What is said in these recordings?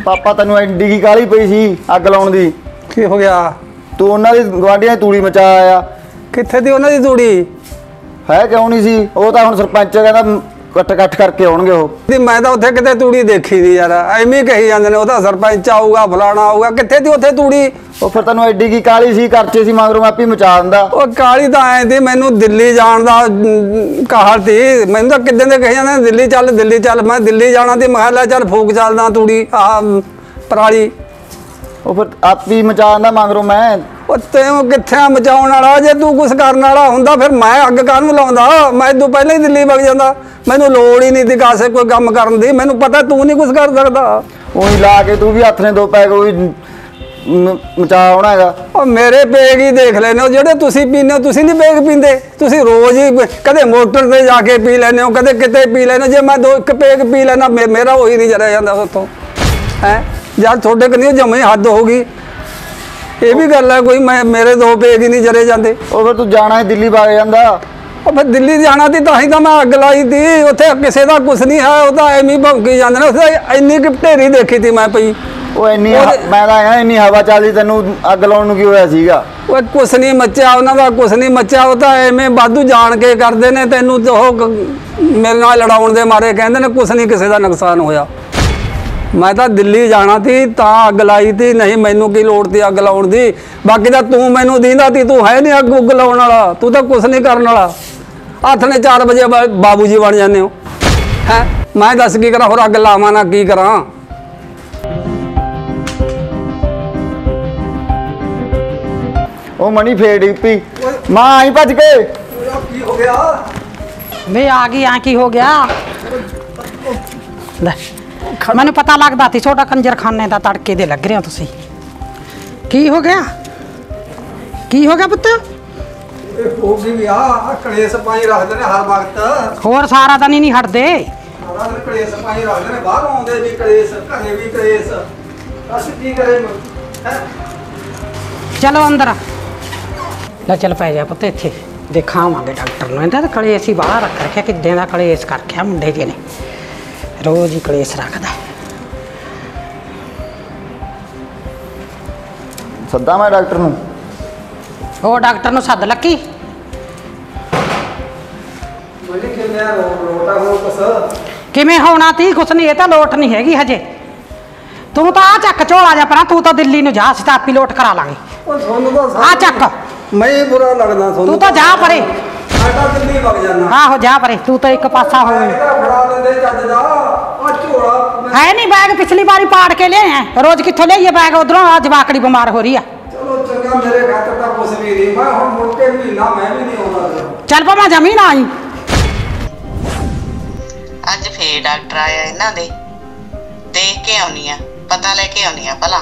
पापा तेन एडी की काली पई सी अग लाउण दी की हो गया? तू उन्हां दी गवांढियां तूड़ी मचा आया। कित्थे दी उन्हां दी तूड़ी? है क्यों नहीं सी? वो तो हुण सरपंच कहंदा कट करके आउणगे वो। मैं तो उत्थे किते तूड़ी देखी दी यार, एवें कही जांदे ने ओदा सरपंच आऊगा फलाना आऊगा, कित्थे दी उत्थे तूड़ी? ਉਹ ਫਿਰ ਤੈਨੂੰ ਐਡੀ ਕੀ ਕਾਲੀ ਸੀ ਕਰਚੇ ਸੀ ਮਗਰੋਂ ਆਪੀ ਮਚਾ ਦਿੰਦਾ। ਉਹ ਕਾਲੀ ਤਾਂ ਐ ਤੀ ਮੈਨੂੰ ਦਿੱਲੀ ਜਾਣ ਦਾ ਕਾਹਲ ਤੀ, ਮੈਨੂੰ ਤਾਂ ਕਿੱਦਾਂ ਦੇ ਕਹੀ ਜਾਂਦੇ ਦਿੱਲੀ ਚੱਲ। ਮੈਂ ਦਿੱਲੀ ਜਾਣਾ ਤੀ, ਮੈਂ ਲੈ ਚੱਲ ਫੂਕ ਚੱਲਦਾ ਤੂੜੀ ਆਹ ਪਰਾਲੀ। ਉਹ ਫਿਰ ਆਪੀ ਮਚਾ ਦਿੰਦਾ ਮਗਰੋਂ ਮੈਂ। ਉਹ ਤੈਨੂੰ ਕਿੱਥੇ ਮਚਾਉਣ ਵਾਲਾ? ਜੇ ਤੂੰ ਕੁਛ ਕਰਨ ਵਾਲਾ ਹੁੰਦਾ ਫਿਰ ਮੈਂ ਅੱਗ ਕਾਹਨੂੰ ਲਾਉਂਦਾ? ਮੈਂ ਇਦੋਂ ਪਹਿਲਾਂ ਹੀ ਦਿੱਲੀ ਵਗ ਜਾਂਦਾ, ਮੈਨੂੰ ਲੋੜ ਹੀ ਨਹੀਂ ਤੀ ਕਾਸੇ ਕੋਈ ਕੰਮ ਕਰਨ ਦੀ। ਮੈਨੂੰ ਪਤਾ ਤੂੰ ਨਹੀਂ ਕੁਛ ਕਰ ਸਕਦਾ। ਉਹੀ ਲਾ ਕੇ ਤੂੰ ਵੀ ਹੱਥ ਨੇ ਦੋ ਪੈ ਕੋਈ ਮਚਾ ਆਉਣਾ ਹੈਗਾ। ਉਹ ਮੇਰੇ ਪੇਗ ਹੀ ਦੇਖ ਲੈਨੇ ਹੋ ਜਿਹੜੇ ਤੁਸੀਂ ਪੀਂਦੇ ਹੋ, ਤੁਸੀਂ ਨਹੀਂ ਪੇਗ ਪੀਂਦੇ? ਤੁਸੀਂ ਰੋਜ਼ ਹੀ ਕਦੇ ਮੋਟਰ ਤੇ ਜਾ ਕੇ ਪੀ ਲੈਂਦੇ ਹੋ, ਕਦੇ ਕਿਤੇ ਪੀ ਲੈਂਦੇ। ਜੇ ਮੈਂ ਇੱਕ ਪੇਗ ਪੀ ਲੈਣਾ ਮੇਰਾ ਉਹੀ ਨਹੀਂ ਜਰਿਆ ਜਾਂਦਾ ਉੱਥੋਂ ਹੈ। ਜਦ ਤੁਹਾਡੇ ਕਨੀ ਜਮੇ ਹੱਦ ਹੋ ਗਈ। ਇਹ ਵੀ ਗੱਲ ਹੈ ਕੋਈ, ਮੈਂ ਮੇਰੇ 2 ਪੇਗ ਹੀ ਨਹੀਂ ਜਰੇ ਜਾਂਦੇ। ਉਹ ਫਿਰ ਤੂੰ ਜਾਣਾ ਦਿੱਲੀ ਵਗ ਜਾਂਦਾ। ਉਹ ਫਿਰ ਦਿੱਲੀ ਜਾਣਾ ਤੀ ਤਾਂ ਹੀ ਤਾਂ ਮੈਂ ਅੱਗ ਲਾਈ ਤੀ। ਉੱਥੇ ਕਿਸੇ ਦਾ ਕੁਛ ਨਹੀਂ ਹੈ, ਉਹ ਤਾਂ ਐਵੇਂ ਭੌਂਕੀ ਜਾਂਦੇ ਨੇ। ਉੱਥੇ ਇੰਨੀ ਕਿ ਢੇਰੀ ਦੇਖੀ ਤੀ ਮੈਂ ਪਈ। ਉਹ ਇੰਨੀ ਮੈਂ ਤਾਂ ਇੰਨੀ ਹਵਾ ਚੱਲਦੀ ਤੈਨੂੰ ਅੱਗ ਲਾਉਣ ਨੂੰ ਕੀ ਹੋਇਆ ਸੀਗਾ? ਉਹ ਕੁਛ ਨਹੀਂ ਮੱਚਿਆ ਉਹਨਾਂ ਦਾ, ਕੁਛ ਨਹੀਂ ਮੱਚਿਆ। ਉਹ ਤਾਂ ਐਵੇਂ ਵਾਧੂ ਜਾਣ ਕੇ ਕਰਦੇ ਨੇ ਤੈਨੂੰ, ਉਹ ਮੇਰੇ ਨਾਲ ਲੜਾਉਣ ਦੇ ਮਾਰੇ ਕਹਿੰਦੇ ਨੇ ਕੁਛ ਨਹੀਂ ਕਿਸੇ ਦਾ ਨੁਕਸਾਨ ਹੋਇਆ। ਮੈਂ ਤਾਂ ਦਿੱਲੀ ਜਾਣਾ ਤੀ ਤਾਂ ਅੱਗ ਲਾਈ ਤੀ, ਨਹੀਂ ਮੈਨੂੰ ਕੀ ਲੋੜ ਤੀ ਅੱਗ ਲਾਉਣ ਦੀ। ਬਾਕੀ ਤਾਂ ਤੂੰ ਮੈਨੂੰ ਦੀਂਦਾ ਤੀ, ਤੂੰ ਹੈ ਨਹੀਂ ਅੱਗ ਲਾਉਣ ਵਾਲਾ, ਤੂੰ ਤਾਂ ਕੁਛ ਨਹੀਂ ਕਰਨ ਵਾਲਾ। ਹੱਥ ਨੇ 4 ਵਜੇ ਬਾਬੂ ਜੀ ਬਣ ਜਾਂਦੇ ਹੋ ਹੈ। ਮੈਂ ਦੱਸ ਕੀ ਕਰਾਂ ਹੋਰ? ਅੱਗ ਲਾਵਾਂ ਨਾ ਕੀ ਕਰਾਂ? ਉਹ ਮਣੀ ਫੇਰ ਡਿੱਪੀ ਮਾਂ ਆਈ ਭੱਜ ਕੇ। ਕੀ ਹੋ ਗਿਆ? ਵੇ ਆ ਗਈ ਆ, ਕੀ ਹੋ ਗਿਆ? ਲੈ ਮੈਨੂੰ ਪਤਾ ਲੱਗਦਾ ਤੀ ਛੋਟਾ ਕੰਜਰਖਾਨੇ ਦਾ ਤੜਕੇ ਦੇ ਲੱਗ ਰਹੇ ਹੋ ਤੁਸੀਂ। ਕੀ ਹੋ ਗਿਆ? ਕੀ ਹੋ ਗਿਆ ਪੁੱਤ? ਇਹ ਹੋ ਗਈ ਵੀ ਆ ਕਲੇਸ਼ ਪਾਈ ਰੱਖਦੇ ਨੇ ਹਰ ਵਕਤ। ਹੋਰ ਸਾਰਾ ਦਿਨ ਹੀ ਨਹੀਂ ਹਟਦੇ। ਸਾਰਾ ਦਿਨ ਕਲੇਸ਼ ਪਾਈ ਰੱਖਦੇ ਨੇ, ਬਾਹਰ ਆਉਂਦੇ ਵੀ ਕਲੇਸ਼, ਘਰੇ ਵੀ ਕਲੇਸ਼। ਦੱਸ ਕੀ ਕਰੇ ਹੈ? ਚਲੋ ਅੰਦਰ ਲੈ, ਚੱਲ ਪੈ ਜਾ ਪੁੱਤ ਇੱਥੇ ਦਿਖਾਵਾਂਗੇ ਡਾਕਟਰ ਨੂੰ। ਇਹਦਾ ਤਾਂ ਕਲੇਸ਼ ਹੀ ਬਾਹਰ ਰੱਖ ਰੱਖਿਆ, ਕਿੱਦਾਂ ਦਾ ਕਲੇਸ਼ ਕਰ ਰੱਖਿਆ ਮੁੰਡੇ ਜੀ ਨੇ, ਰੋਜ਼ ਹੀ ਕਲੇਸ਼ ਰੱਖਦਾ। ਸੱਦਾ ਮੈਂ ਡਾਕਟਰ ਨੂੰ। ਉਹ ਡਾਕਟਰ ਨੂੰ ਸੱਦ ਲੱਕੀ। ਮੈਨੂੰ ਕਿੰਨੇ ਰੋਟਾ ਹੋ ਕੁਛ ਕਿਵੇਂ ਹੋਣਾ ਤੀ? ਕੁਛ ਨਹੀਂ, ਇਹ ਤਾਂ ਲੋਟ ਨਹੀਂ ਹੈਗੀ ਹਜੇ। ਤੂੰ ਤਾਂ ਆ ਚੱਕ ਝੋਲਾ ਜਾ ਪਰਾਂ, ਤੂੰ ਤਾਂ ਦਿੱਲੀ ਨੂੰ ਜਾ, ਅਸੀਂ ਤਾਂ ਆਪੀ ਲੋਟ ਕਰਾ ਲਾਂਗੇ। ਉਹ ਤੁਹਾਨੂੰ ਤਾਂ ਆ ਚੱਕ, ਮੈਂ ਬੁਰਾ ਲੱਗਦਾ ਤੁਹਾਨੂੰ। ਤੂੰ ਤਾਂ ਜਾ ਪਰੇ। ਮੈਂ ਤਾਂ ਦਿੱਲੀ ਵਗ ਜਾਣਾ। ਆਹੋ ਜਾ ਪਰੇ, ਤੂੰ ਤਾਂ ਇੱਕ ਪਾਸਾ ਹੋ ਗਈ। ਇਹਦਾ ਫੜਾ ਲੈਂਦੇ ਚੱਜ ਦਾ ਆ ਝੋਲਾ। ਹੈ ਨਹੀਂ ਬੈਗ ਪਿਛਲੀ ਵਾਰੀ ਪਾੜ ਕੇ ਲਿਆਇਆ, ਰੋਜ਼ ਕਿੱਥੋਂ ਲਿਆਈਏ ਬੈਗ? ਉਧਰੋਂ ਆ ਜਵਾਕੜੀ ਬਿਮਾਰ ਹੋ ਰਹੀ ਆ। ਚਲੋ ਚੰਗਾ, ਮੇਰੇ ਖਾਤਰ ਤਾਂ ਕੁਛ ਵੀ ਨਹੀਂ। ਮੈਂ ਹੁਣ ਮੁੜ ਕੇ ਮਹੀਨਾ ਮੈਂ ਵੀ ਨਹੀਂ ਆਉਂਦਾ। ਚੱਲ ਭਾਵੇਂ ਜਮੀ ਨਾ ਆਈ। ਅੱਜ ਫੇਰ ਡਾਕਟਰ ਆਇਆ ਇਹਨਾਂ ਦੇ, ਦੇਖ ਕੇ ਆਉਣੀ ਆ, ਪਤਾ ਲੈ ਕੇ ਆਉਣੀ ਆ ਭਲਾ।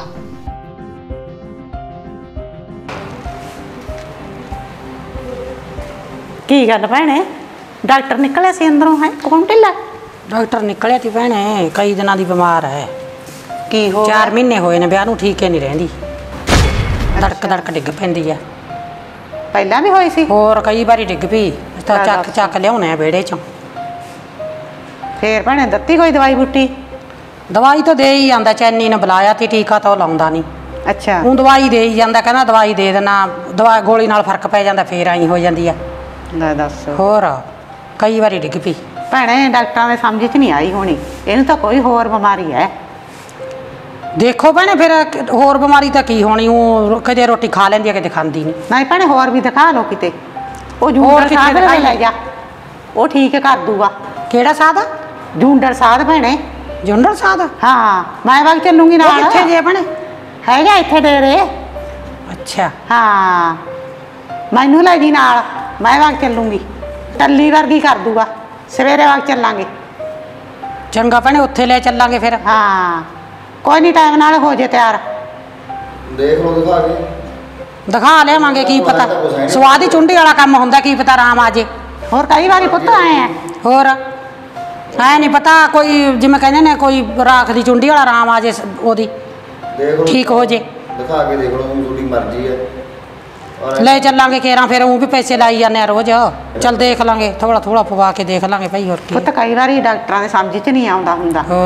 ਕੀ ਗੱਲ ਭੈਣੇ, ਡਾਕਟਰ ਨਿਕਲਿਆ ਸੀ ਅੰਦਰੋਂ? ਹੈ ਕੌਣ ਢਿੱਲਾ? ਡਾਕਟਰ ਨਿਕਲਿਆ ਤੀ ਭੈਣੇ, ਕਈ ਦਿਨਾਂ ਦੀ ਬਿਮਾਰ ਹੈ। ਕੀ ਹੋ 4 ਮਹੀਨੇ ਹੋਏ ਨੇ ਵਿਆਹ ਨੂੰ, ਠੀਕ ਹੀ ਨਹੀਂ ਰਹਿੰਦੀ। ਧੜਕ ਡਿੱਗ ਪੈਂਦੀ ਆ। ਪਹਿਲਾਂ ਵੀ ਹੋਈ ਸੀ? ਹੋਰ ਕਈ ਵਾਰੀ ਡਿੱਗ ਪਈ, ਤਾਂ ਚੱਕ ਲਿਆਉਣੇ ਆ ਵਿਹੜੇ ਚੋਂ। ਫੇਰ ਭੈਣੇ ਦਿੱਤੀ ਕੋਈ ਦਵਾਈ ਬੂਟੀ? ਦਵਾਈ ਤਾਂ ਦੇ ਹੀ ਜਾਂਦਾ, ਚੈਨੀ ਨੇ ਬੁਲਾਇਆ ਤੀ, ਟੀਕਾ ਤਾਂ ਉਹ ਲਾਉਂਦਾ ਨਹੀਂ। ਅੱਛਾ, ਉਹ ਦਵਾਈ ਦੇ ਹੀ ਜਾਂਦਾ, ਕਹਿੰਦਾ ਦਵਾਈ ਦੇ ਦੇਣਾ, ਦਵਾਈ ਗੋਲੀ ਨਾਲ ਫਰਕ ਪੈ ਜਾਂਦਾ, ਫੇਰ ਆਈ ਹੋ ਜਾਂਦੀ ਆ। ਲੈ ਦੱਸ। ਹੋਰ ਕਈ ਵਾਰੀ ਡਿੱਗ ਪਈ। ਭੈਣੇ ਡਾਕਟਰਾਂ ਦੇ ਸਮਝ 'ਚ ਨਹੀਂ ਆਈ ਹੋਣੀ, ਇਹਨੂੰ ਤਾਂ ਕੋਈ ਹੋਰ ਬਿਮਾਰੀ ਹੈ। ਦੇਖੋ ਭੈਣੇ ਫਿਰ ਹੋਰ ਬਿਮਾਰੀ ਤਾਂ ਕੀ ਹੋਣੀ, ਉਹ ਕਦੇ ਰੋਟੀ ਖਾ ਲੈਂਦੀ ਆ, ਕਦੇ ਖਾਂਦੀ ਨਹੀਂ। ਨਹੀਂ ਭੈਣੇ ਹੋਰ ਵੀ ਦਿਖਾ ਲਓ ਕਿਤੇ। ਉਹ ਜੂੰਡਰ ਸਾਧ ਲੈ ਜਾ, ਉਹ ਠੀਕ ਕਰ ਦੂਗਾ। ਕਿਹੜਾ ਸਾਧ? ਜੂੰਡਰ ਸਾਧ ਭੈਣੇ। ਜੁੰਡਰ ਸਾਧ? ਹਾਂ, ਮੈਂ ਵਗ ਚੱਲੂਗੀ ਨਾਲ। ਕਿੱਥੇ ਜੇ ਭੈਣੇ? ਹੈਗਾ ਇੱਥੇ ਡੇਰੇ। ਅੱਛਾ ਹਾਂ, ਮੈਨੂੰ ਲੈ ਜੀ ਨਾਲ, ਮੈਂ ਵਗ ਚੱਲੂਗੀ। ਟੱਲੀ ਵਰਗੀ ਕਰ ਦੂਗਾ, ਸਵੇਰੇ ਵਗ ਚੱਲਾਂਗੇ। ਚੰਗਾ ਭੈਣੇ, ਉੱਥੇ ਲੈ ਚੱਲਾਂਗੇ ਫਿਰ। ਹਾਂ ਕੋਈ ਨਹੀਂ, ਟਾਈਮ ਨਾਲ ਹੋ ਜੇ ਤਿਆਰ। ਦੇਖ ਲਓ ਦਿਖਾ ਕੇ। ਦਿਖਾ ਲਿਆਵਾਂਗੇ, ਕੀ ਪਤਾ ਸਵਾਦ ਹੀ ਚੁੰਡੀ ਵਾਲਾ ਕੰਮ ਹੁੰਦਾ, ਕੀ ਪਤਾ ਆਰਾਮ ਆ ਜੇ। ਹੋਰ ਕਈ ਵਾਰੀ ਪੁੱਤ ਆਏ ਆ। ਹੋਰ ਐ ਨਹੀਂ ਪਤਾ, ਕੋਈ ਜਿਵੇਂ ਕਹਿੰਦੇ ਨੇ ਕੋਈ ਰਾਖ ਦੀ ਚੁੰਡੀ ਵਾਲਾ ਆਰਾਮ ਆ ਜੇ, ਉਹਦੀ ਦੇਖ ਲਓ ਠੀਕ ਹੋ ਜੇ। ਦਿਖਾ ਕੇ ਦੇਖ ਲਓ, ਤੁਹਾਡੀ ਮਰਜ਼ੀ ਹੈ। ਲੈ ਚੱਲਾਂਗੇ ਕੇਰਾਂ, ਫਿਰ ਉਹ ਵੀ ਪੈਸੇ ਲਾਈ ਜਾਂਦੇ ਆ ਰੋਜ਼। ਚੱਲ ਦੇਖ ਲਾਂਗੇ, ਥੋੜਾ ਥੋੜਾ ਪਵਾ ਕੇ ਦੇਖ ਲਾਂਗੇ ਭਾਈ, ਹੋਰ ਕੀ। ਪੁੱਤ ਕਈ ਵਾਰੀ ਡਾਕਟਰਾਂ ਦੇ ਸਮਝ 'ਚ ਨਹੀਂ ਆਉਂਦਾ ਹੁੰਦਾ। ਹੋਰ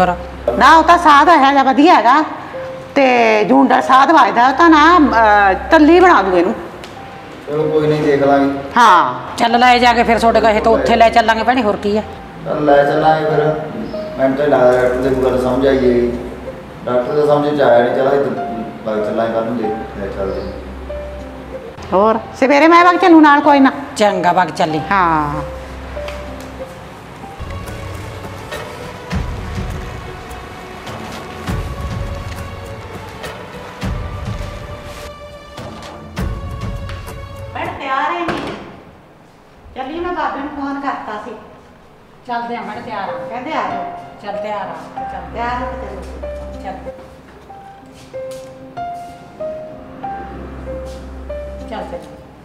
ਨਾ ਉਹ ਤਾਂ ਸਾਧ ਹੈਗਾ ਵਧੀਆ ਹੈਗਾ ਤੇ ਜੂੰਡਲ ਸਾਧ ਵੱਜਦਾ ਉਹ ਤਾਂ ਨਾ ਟੱਲੀ ਬਣਾ ਦੂ ਇਹਨੂੰ। ਚਲੋ ਕੋਈ ਨਹੀਂ ਦੇਖ ਲਾਂਗੇ। ਹਾਂ ਚੱਲ ਲੈ ਜਾ ਕੇ ਫਿਰ ਤੁਹਾਡੇ ਕਹੇ ਤਾਂ ਉੱਥੇ ਲੈ ਚੱਲਾਂਗੇ ਭੈਣੇ, ਹੋਰ ਕੀ ਹੈ। ਚੱਲ ਲੈ ਚੱਲਾਂਗੇ ਫਿਰ। ਮੈਨੂੰ ਤਾਂ ਲੱਗਦਾ ਡਾਕਟਰ ਦੀ ਗੱਲ ਸਮਝ ਆਈਏ। ਡਾਕਟਰ ਦਾ ਸਮਝ ਚ ਆਇਆ ਨਹੀਂ, ਚਲ ਬਾਈ ਚੱਲਾਂਗੇ ਕੱਲ ਨੂੰ ਲੈ ਚੱਲਦੇ। ਹੋਰ ਸਵੇਰੇ ਮੈਂ ਵਗ ਚੱਲੂ ਨਾਲ ਕੋਈ ਨਾ। ਚੰਗਾ ਵਗ ਚੱਲੀ। ਹਾਂ ਤਿਆਰ ਹੈ ਨਹੀਂ ਚੱਲੀ, ਮੈਂ ਬਾਬੇ ਨੂੰ ਫੋਨ ਕਰਤਾ ਸੀ। ਚੱਲਦੇ ਆ ਮੈਂ ਤਿਆਰ ਆ। ਕਹਿੰਦੇ ਆ ਜਾਓ। ਚੱਲ ਤਿਆਰ ਆ, ਚੱਲ ਤਿਆਰ ਹੋ ਕੇ ਚੱਲੋ। ਚੱਲ ਚੱਲ ਚੱਲ।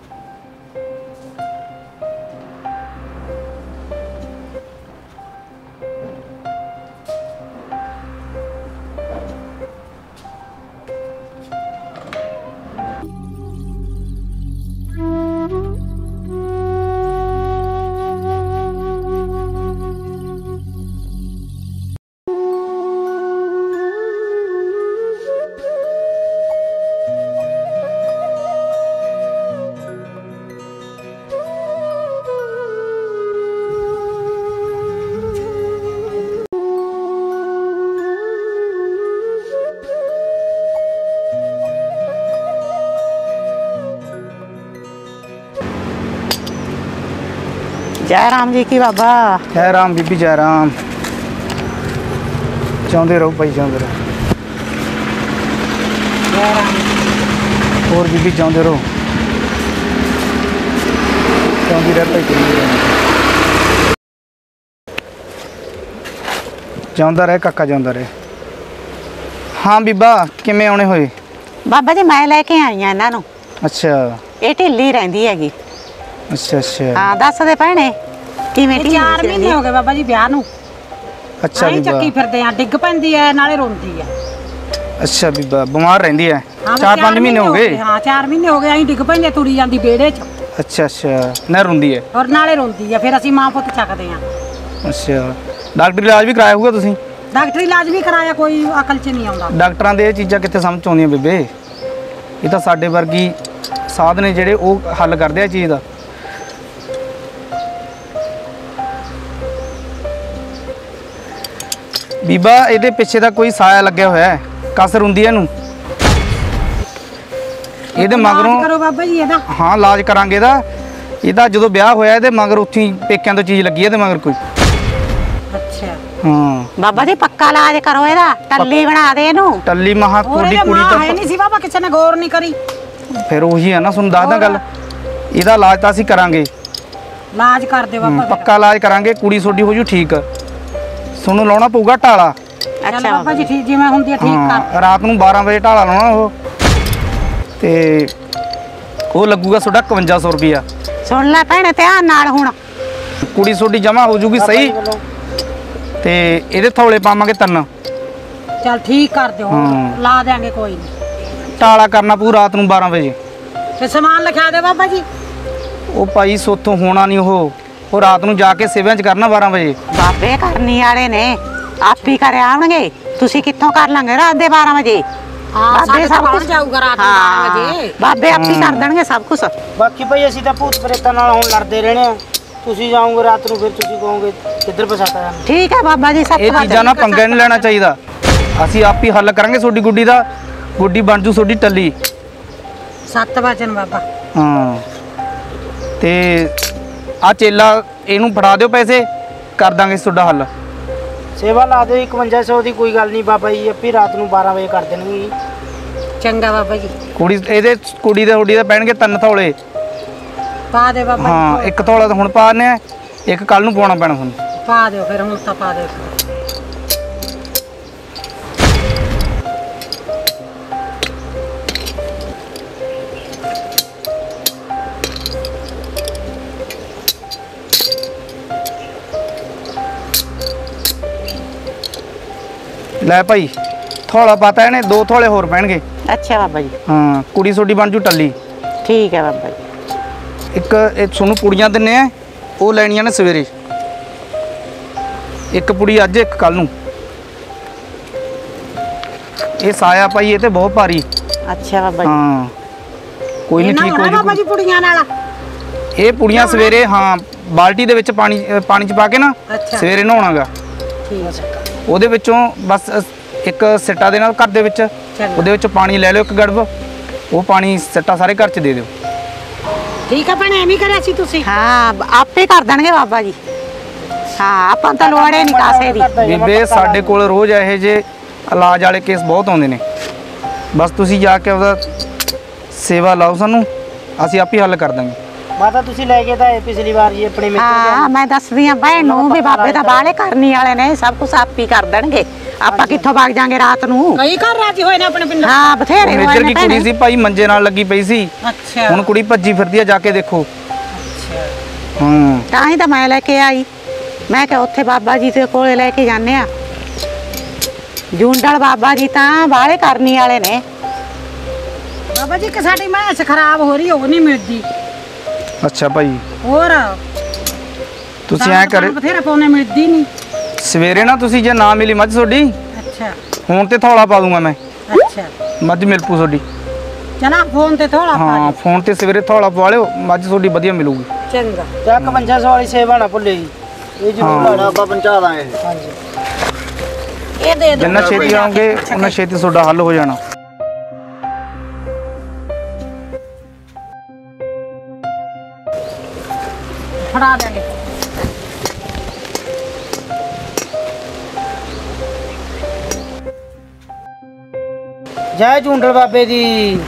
जय राम जी की बाबा। जय राम बीबी जय राम। चाहते रहो भाई, चाहते रहो। और बीबी चाहते रहो, चाहती रह भाई, चाहता रहे काका, चाहता रहे। हाँ बीबा किमें आने होए? बाबा जी मैं लेके आई हाँ इन्हां नूं। अच्छा ये ढिल्ली रहिंदी हैगी। अच्छा अच्छा। हाँ दस दे भैणे किवें ढिल्ली 4 महीने हो गए बाबा जी ब्याह नूं। अच्छा नहीं बीबा। ਚੱਕੀ ਫਿਰਦੇ ਆ, ਡਿੱਗ ਪੈਂਦੀ ਐ ਨਾਲੇ ਰੋਂਦੀ ਐ। अच्छा बीबा बीमार रहती है? ਹਾਂ, 4-5 महीने हो गए? ਹਾਂ 4 ਮਹੀਨੇ ਹੋ ਗਏ, ਅਸੀਂ ਡਿੱਗ ਪੈਂਦੇ ਤੁਰੀ ਜਾਂਦੀ ਵਿਹੜੇ 'ਚ। अच्छा अच्छा न रोंदी है? ਔਰ ਨਾਲੇ ਰੋਂਦੀ ਐ, ਫਿਰ ਅਸੀਂ ਮਾਂ ਪੁੱਤ ਚੱਕਦੇ ਆ। अच्छा डॉक्टर इलाज भी कराया होगा तुसीं? ਡਾਕਟਰੀ ਇਲਾਜ ਵੀ ਕਰਾਇਆ, ਕੋਈ ਅਕਲ 'ਚ ਨਹੀਂ ਆਉਂਦਾ। ਡਾਕਟਰਾਂ ਦੇ ਇਹ ਚੀਜ਼ਾਂ ਕਿੱਥੇ ਸਮਝ ਆਉਂਦੀਆਂ ਬੇਬੇ? ਇਹ ਤਾਂ ਸਾਡੇ ਵਰਗੀ ਸਾਧ ਨੇ ਜਿਹੜੇ ਉਹ ਹੱਲ ਕਰਦੇ ਆ ਚੀਜ਼ ਦਾ। ਬੀਬਾ ਇਹਦੇ ਪਿੱਛੇ ਤਾਂ ਕੋਈ ਸਾਇਆ ਲੱਗਿਆ ਹੋਇਆ ਹੈ, ਕਸਰ ਹੁੰਦੀ ਹੈ ਇਹਨੂੰ। ਇਹਦੇ ਮਗਰੋਂ ਇਲਾਜ ਕਰੋ ਬਾਬਾ ਜੀ ਇਹਦਾ। ਹਾਂ ਇਲਾਜ ਕਰਾਂਗੇ ਇਹਦਾ ਜਦੋਂ ਵਿਆਹ ਹੋਇਆ ਇਹਦੇ ਮਗਰ ਉੱਥੇ ਹੀ ਪੇਕਿਆਂ ਤੋਂ ਚੀਜ਼ ਲੱਗੀ ਇਹਦੇ ਮਗਰ ਕੋਈ। ਅੱਛਾ ਹਾਂ बाबा जी पक्का इलाज करो ਇਹਦਾ, ਟੱਲੀ ਬਣਾ ਦੇ ਇਹਨੂੰ। ਟੱਲੀ ਮਹਾ ਹੋਰ ਤੁਹਾਡੀ ਇਹਦੇ ਕੁੜੀ ਮਾਂ ਹੈ ਤਾਂ ਨਹੀਂ ਸੀ ਬਾਬਾ, ਕਿਸੇ ਨੇ ਗੌਰ ਨਹੀਂ ਕਰੀ। ਫਿਰ ਉਹੀ ਆ ਨਾ, ਤੁਹਾਨੂੰ ਦੱਸਦਾ ਗੱਲ। ਇਹਦਾ ਇਲਾਜ ਤਾਂ ਅਸੀਂ ਕਰਾਂਗੇ, ਇਲਾਜ ਕਰ ਦੇ ਬਾਬਾ। ਪੱਕਾ ਇਲਾਜ ਕਰਾਂਗੇ, ਕੁੜੀ ਤੁਹਾਡੀ ਹੋ ਜੂ ਠੀਕ। ਤੁਹਾਨੂੰ ਲਾਉਣਾ ਪਊਗਾ ਢਾਲਾ। ਅੱਛਾ ਬਾਬਾ ਜੀ ਠੀਕ ਜਿਵੇਂ ਹੁੰਦੀ ਹੈ ਠੀਕ ਕਰ। ਹਾਂ ਰਾਤ ਨੂੰ 12 ਵਜੇ ਢਾਲਾ ਲਾਉਣਾ ਉਹ, ਤੇ ਉਹ ਲੱਗੂਗਾ ਤੁਹਾਡਾ 5100 ਰੁਪਿਆ। ਸੁਣ ਲੈ ਭੈਣੇ ਧਿਆਨ ਨਾਲ ਹੁਣ। ਕੁੜੀ ਤੁਹਾਡੀ ਜਮਾ ਹੋ ਜੂਗੀ ਸਹੀ, ਤੇ ਇਹਦੇ ਥੌਲੇ ਪਾਵਾਂਗੇ 3। ਚੱਲ ਠੀਕ ਕਰ ਦਿਓ, ਹਾਂ। ਲਾ ਦੇਾਂਗੇ ਕੋਈ ਨਹੀਂ। ਢਾਲਾ ਕਰਨਾ ਪਊ ਰਾਤ ਨੂੰ 12 ਵਜੇ। ਤੇ ਸਮਾਨ ਲਿਖਾ ਦੇ ਬਾਬਾ ਜੀ। ਉਹ ਭਾਈ ਸੋਥੋਂ ਹੋਣਾ ਨਹੀਂ ਉਹ ਰਾਤ ਨੂੰ ਜਾ ਕੇ ਸੇਵਿਆਂ 'ਚ ਕਰਨਾ 12 ਵਜੇ। ਬਾਬੇ ਕਰਨੀ ਵਾਲੇ ਨੇ ਆਪ ਹੀ ਕਰ ਆਉਣਗੇ, ਤੁਸੀਂ ਕਿੱਥੋਂ ਕਰ ਲਾਂਗੇ ਰਾਤ ਦੇ 12 ਵਜੇ? ਹਾਂ ਸਾਡੇ ਸਭ ਸਭ ਕੁਛ ਜਾਊਗਾ ਰਾਤ ਨੂੰ 12 ਵਜੇ। ਬਾਬੇ ਆਪ ਹੀ ਕਰ ਦੇਣਗੇ ਸਭ ਕੁਝ। ਬਾਕੀ ਭਾਈ ਅਸੀਂ ਤਾਂ ਭੂਤ ਪ੍ਰੇਤਾਂ ਨਾਲ ਹੁਣ ਲੜਦੇ ਰਹਿਣੇ ਆ। ਤੁਸੀਂ ਜਾਓਗੇ ਰਾਤ ਨੂੰ, ਫਿਰ ਤੁਸੀਂ ਕਹੋਗੇ ਕਿੱਧਰ ਫਸਾਤਾ ਜਾਣਾ। ਠੀਕ ਹੈ ਬਾਬਾ ਜੀ, ਸਭ ਇਹ ਚੀਜ਼ਾਂ ਨਾਲ ਪੰਗਾ ਨਹੀਂ ਲੈਣਾ ਚਾਹੀਦਾ। ਅਸੀਂ ਆਪ ਹੀ ਹੱਲ ਕਰਾਂਗੇ ਤੁਹਾਡੀ ਗੁੱਡੀ ਦਾ। ਗੁੱਡੀ ਬਣ ਜੂ ਤੁਹਾਡੀ ਟੱਲੀ। 7 ਵਜਨ ਬਾਬਾ। ਹਾਂ ਤੇ ਆ ਚੇਲਾ ਇਹਨੂੰ ਫੜਾ ਦਿਓ, ਪੈਸੇ ਕਰ ਦਾਂਗੇ ਤੁਹਾਡਾ ਹੱਲ। ਸੇਵਾ ਲਾ ਦਿਓ 5100 ਦੀ, ਕੋਈ ਗੱਲ ਨਹੀਂ ਬਾਬਾ ਜੀ, ਆਪੇ ਰਾਤ ਨੂੰ 12 ਵਜੇ ਕਰ ਦੇਣਗੇ ਜੀ। ਚੰਗਾ ਬਾਬਾ ਜੀ। ਕੁੜੀ ਦੇ ਤੁਹਾਡੀ ਦੇ ਪੈਣਗੇ 3 ਥੌਲੇ। ਪਾ ਦੇ ਬਾਬਾ ਹਾਂ ਜੀ। 1 ਥੌਲਾ ਤਾਂ ਹੁਣ ਪਾਣੇ ਆ, 1 ਕੱਲ ਨੂੰ ਪਾਉਣਾ ਪੈਣਾ ਤੁਹਾਨੂੰ। ਪਾ ਦਿਓ ਫਿਰ, ਹੁਣ ਤਾਂ ਪਾ ਦਿਓ। ਲੈ ਭਾਈ ਥੌਲਾ ਪਾਤਾ ਇਹਨੇ, 2 ਥੌਲੇ ਹੋਰ ਪੈਣਗੇ। ਅੱਛਾ ਬਾਬਾ ਜੀ। ਹਾਂ ਕੁੜੀ ਤੁਹਾਡੀ ਬਣ ਜੂ ਟੱਲੀ। ਠੀਕ ਹੈ ਬਾਬਾ ਜੀ। ਇੱਕ ਇਹ ਤੁਹਾਨੂੰ ਪੁੜੀਆਂ ਦਿੰਨੇ ਆ, ਉਹ ਲੈਣੀਆਂ ਨੇ ਸਵੇਰੇ। 1 ਪੁੜੀ ਅੱਜ, 1 ਕੱਲ ਨੂੰ। ਇਹ ਸਾਇਆ ਭਾਈ ਇਹ ਤੇ ਬਹੁਤ ਭਾਰੀ। ਅੱਛਾ ਬਾਬਾ ਜੀ। ਹਾਂ ਕੋਈ ਨਹੀਂ, ਠੀਕ ਹੋ ਬਾਬਾ ਜੀ ਪੁੜੀਆਂ ਨਾਲ। ਇਹ ਪੁੜੀਆਂ ਸਵੇਰੇ ਹਾਂ ਬਾਲਟੀ ਦੇ ਵਿੱਚ ਪਾਣੀ ਚ ਪਾ ਕੇ ਨਾ ਸਵੇਰੇ ਨਹਾਉਣਾਗਾ। ਠੀਕ ਹੈ। ਉਹਦੇ ਵਿੱਚੋਂ ਬਸ ਇੱਕ ਸਿੱਟਾ ਦੇ ਨਾਲ ਘਰ ਦੇ ਵਿੱਚ ਉਹਦੇ ਵਿੱਚ ਪਾਣੀ ਲੈ ਲਿਓ, ਇੱਕ ਗੜਬ, ਉਹ ਪਾਣੀ ਸਿੱਟਾ ਸਾਰੇ ਘਰ ਚ ਦੇ ਦਿਓ। ਠੀਕ ਹੈ ਭੈਣੇ, ਐਵੇਂ ਕਰਿਆ ਸੀ ਤੁਸੀਂ? ਹਾਂ ਆਪੇ ਕਰ ਦੇਣਗੇ ਬਾਬਾ ਜੀ। ਹਾਂ ਆਪਾਂ ਤਾਂ ਲੋੜੇ ਨਹੀਂ ਕਾਸੇ ਦੀ। ਬੀਬੇ ਸਾਡੇ ਕੋਲ ਰੋਜ਼ ਇਹੋ ਜਿਹੇ ਇਲਾਜ ਵਾਲੇ ਕੇਸ ਬਹੁਤ ਆਉਂਦੇ ਨੇ, ਬਸ ਤੁਸੀਂ ਜਾ ਕੇ ਉਹਦਾ ਸੇਵਾ ਲਾਓ, ਸਾਨੂੰ ਅਸੀਂ ਆਪੇ ਹੱਲ ਕਰ ਦਾਂਗੇ। ਮਾਤਾ ਤੁਸੀਂ ਲੈ ਕੇ ਤਾਂ ਆਏ ਪਿਛਲੀ ਵਾਰ ਜੀ ਆਪਣੇ ਮਿੱਤਰ ਹਾਂ ਮੈਂ ਦੱਸਦੀ ਆ ਭੈਣ ਨੂੰ ਵੀ ਬਾਬੇ ਦਾ ਬਾਲੇ ਕਰਨੀ ਵਾਲੇ ਨੇ, ਸਭ ਕੁਝ ਆਪ ਹੀ ਕਰ ਦੇਣਗੇ। ਆਪਾਂ ਕਿੱਥੋਂ ਵਗ ਜਾਾਂਗੇ ਰਾਤ ਨੂੰ? ਕਈ ਘਰ ਰਾਜੀ ਹੋਏ ਨੇ ਆਪਣੇ ਪਿੰਡ। ਹਾਂ ਬਥੇਰੇ ਹੋਏ ਮੇਜਰ ਨੇ ਦੀ ਕੁੜੀ ਸੀ ਭਾਈ, ਮੰਜੇ ਨਾਲ ਲੱਗੀ ਪਈ ਸੀ। ਅੱਛਾ। ਹੁਣ ਕੁੜੀ ਭੱਜੀ ਫਿਰਦੀ ਆ, ਜਾ ਕੇ ਦੇਖੋ। ਅੱਛਾ। ਹਾਂ ਤਾਂ ਹੀ ਤਾਂ ਮੈਂ ਲੈ ਕੇ ਆਈ। ਮੈਂ ਕਿਹਾ ਉੱਥੇ ਬਾਬਾ ਜੀ ਦੇ ਕੋਲੇ ਲੈ ਕੇ ਜਾਂਦੇ ਆ। ਜੂੰਡਲ ਬਾਬਾ ਜੀ ਤਾਂ ਬਾਲੇ ਕਰਨੀ ਵਾਲੇ ਨੇ। ਬਾਬਾ ਜੀ ਕਿ ਸਾਡੀ ਮੈਸ ਖਰਾਬ ਹੋ ਰਹੀ, ਉਹ ਨਹੀਂ ਮਿਲਦੀ। ਅੱਛਾ ਭਾਈ, ਹੋਰ ਤੁਸੀਂ ਐ ਕਰੇ ਬਥੇਰਾ ਪਾਉਣੇ, ਮਿਲਦੀ ਨਹੀਂ। ਸਵੇਰੇ ਨਾ ਤੁਸੀਂ ਜੇ ਨਾ ਮਿਲੀ ਮੱਝ ਤੁਹਾਡੀ, ਅੱਛਾ ਫੋਨ ਤੇ ਥੋੜਾ ਪਾ ਦੂੰਗਾ ਮੈਂ, ਅੱਛਾ ਮੱਝ ਮਿਲ ਪੂ ਤੁਹਾਡੀ। ਚਲਾ ਫੋਨ ਤੇ ਥੋੜਾ ਪਾ ਹਾਂ ਫੋਨ ਤੇ ਸਵੇਰੇ ਥੋੜਾ ਪਵਾ ਲਿਓ, ਮੱਝ ਤੁਹਾਡੀ ਵਧੀਆ ਮਿਲੂਗੀ। ਚੰਗਾ। ਚੱਕ 5500 ਵਾਲੀ ਸੇਵਾ ਨਾ ਭੁੱਲੇ ਜੀ, ਇਹ ਜ਼ਰੂਰ ਲੈਣਾ। ਆਪਾਂ ਪਹੁੰਚਾ ਦਾਂਗੇ। ਹਾਂਜੀ ਇਹ ਦੇ ਜਿੰਨਾ ਛੇਤੀ ਆਉਂਗੇ ਉਹਨਾਂ ਛੇਤੀ ਤੁਹਾਡਾ ਹੱਲ ਹੋ ਜਾਣਾ। ਫੜਾ ਦੇਣਗੇ। ਜੈ ਝੁੰਡਲ ਬਾਬੇ ਦੀ।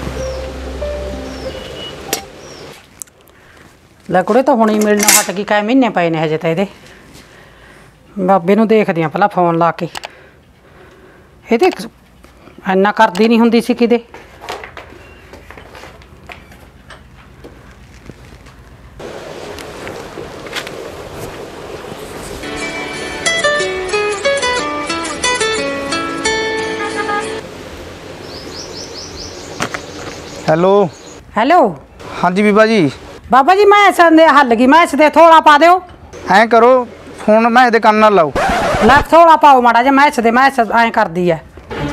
ਲੈ ਕੁੜੇ ਤਾਂ ਹੁਣੀ ਮਿਲਣਾ ਹਟ ਗਈ, ਕਾਇ ਮਹੀਨੇ ਪਏ ਨੇ ਹਜੇ ਤਾਂ ਇਹਦੇ। ਬਾਬੇ ਨੂੰ ਦੇਖਦੀ ਆ ਪਹਿਲਾਂ ਫੋਨ ਲਾ ਕੇ। ਇਹ ਤੇ ਇੰਨਾ ਕਰਦੀ ਨਹੀਂ ਹੁੰਦੀ ਸੀ ਕਿਤੇ। ਹੈਲੋ ਹੈਲੋ ਹਾਂਜੀ ਬੀਬਾ ਜੀ। ਬਾਬਾ ਜੀ ਮੈਸ ਦੇ ਹੱਲ ਗਈ, ਮੈਸ ਦੇ ਥੋੜਾ ਪਾ ਦਿਓ। ਐਂ ਕਰੋ ਫੋਨ ਮੈਂ ਇਹਦੇ ਕੰਨ ਨਾਲ ਲਾਓ। ਲੈ ਥੋੜਾ ਪਾਓ ਮਾੜਾ ਜਿਹਾ ਮੈਸ ਦੇ, ਮੈਸ ਐਂ ਕਰਦੀ ਐ।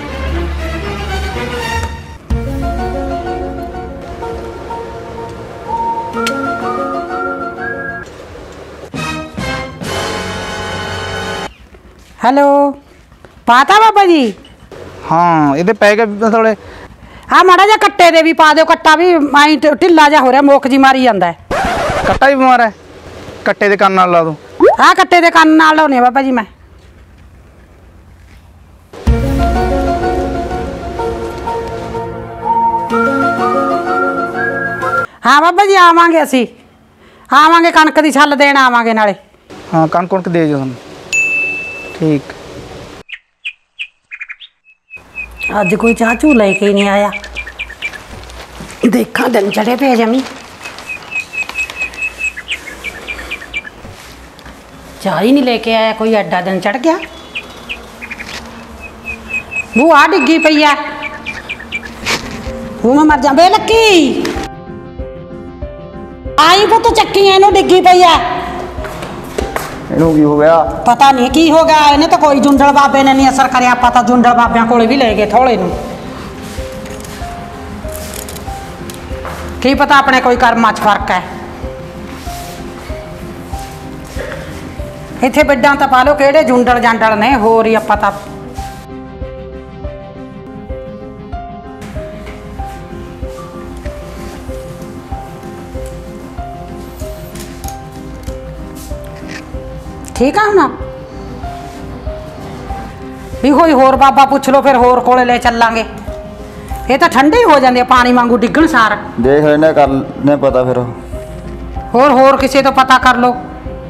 ਹੈਲੋ ਪਾਤਾ ਬਾਬਾ ਜੀ? ਹਾਂ ਇਹਦੇ ਪੈ ਗਏ ਬੀਬਾ ਥੋੜੇ। ਹਾਂ ਮਾੜਾ ਜਿਹਾ ਕੱਟੇ ਦੇ ਵੀ ਪਾ ਦਿਓ, ਕੱਟਾ ਵੀ ਐਂ ਢਿੱਲਾ ਜਿਹਾ ਹੋ ਰਿਹਾ, ਮੁੱਕ ਜੀ ਮਾਰੀ ਜਾਂਦਾ ਹੈ। ਕੱਟਾ ਵੀ ਬਿਮਾਰ ਹੈ, ਕੱਟੇ ਦੇ ਕੰਨ ਨਾਲ ਲਾ ਦੋ। ਹਾਂ ਕੱਟੇ ਦੇ ਕੰਨ ਨਾਲ ਲਾਉਣੇ ਬਾਬਾ ਜੀ ਮੈਂ। ਹਾਂ ਬਾਬਾ ਜੀ ਆਵਾਂਗੇ, ਅਸੀਂ ਆਵਾਂਗੇ, ਕਣਕ ਦੀ ਛੱਲ ਦੇਣ ਆਵਾਂਗੇ ਨਾਲੇ। ਹਾਂ ਕਣਕ ਦੇ ਜੋ ਸਾਨੂੰ। ਠੀਕ। ਅੱਜ ਕੋਈ ਚਾਹ ਚੂ ਲੈ ਕੇ ਹੀ ਨਹੀਂ ਆਇਆ। ਦੇਖਾਂ ਦਿਨ ਚੜੇ ਪਏ ਜਮੀ। ਚਾਹ ਹੀ ਨਹੀਂ ਲੈ ਕੇ ਆਇਆ ਕੋਈ, ਐਡਾ ਦਿਨ ਚੜ ਗਿਆ। ਉਹ ਆ ਡਿੱਗੀ ਪਈ ਆ। ਹੁਣ ਮੈਂ ਮਰ ਜਾ। ਬੇ ਲੱਕੀ ਆਈ ਪੁੱਤ ਚੱਕੀ, ਇਹਨੂੰ ਡਿੱਗੀ ਪਈ ਆ। ਇਹਨੂੰ ਕੀ ਹੋ ਗਿਆ? ਪਤਾ ਨਹੀਂ ਕੀ ਹੋ ਗਿਆ, ਇਹਨੇ ਤਾਂ ਕੋਈ ਜੁੰਡਲ ਬਾਬੇ ਨੇ ਨਹੀਂ ਅਸਰ ਕਰਿਆ। ਆਪਾਂ ਤਾਂ ਜੁੰਡਲ ਬਾਬਿਆਂ ਕੋਲੇ ਵੀ ਲੈ ਗਏ ਥੋੜੇ ਨੂੰ। ਕੀ ਪਤਾ ਆਪਣੇ ਕੋਈ ਕਰਮਾਂ 'ਚ ਫਰਕ ਹੈ। ਇੱਥੇ ਬਿੱਡਾਂ ਤਾਂ ਪਾ ਲਓ, ਕਿਹੜੇ ਜੁੰਡਲ ਜਾਂਡਲ ਨੇ, ਹੋਰ ਹੀ ਆਪਾਂ ਤਾਂ। ਠੀਕ ਆ ਹੁਣ ਵੀ ਕੋਈ ਹੋਰ ਬਾਬਾ ਪੁੱਛ ਲਓ, ਫਿਰ ਹੋਰ ਕੋਲੇ ਲੈ ਚੱਲਾਂਗੇ। ਇਹ ਤਾਂ ਠੰਡੇ ਹੋ ਜਾਂਦੇ ਆ ਪਾਣੀ ਵਾਂਗੂ ਡਿੱਗਣ ਸਾਰ। ਦੇਖ ਇਹਨੇ ਕਰਨੇ ਪਤਾ ਫਿਰ। ਹੋਰ ਕਿਸੇ ਤੋਂ ਪਤਾ ਕਰ ਲਓ।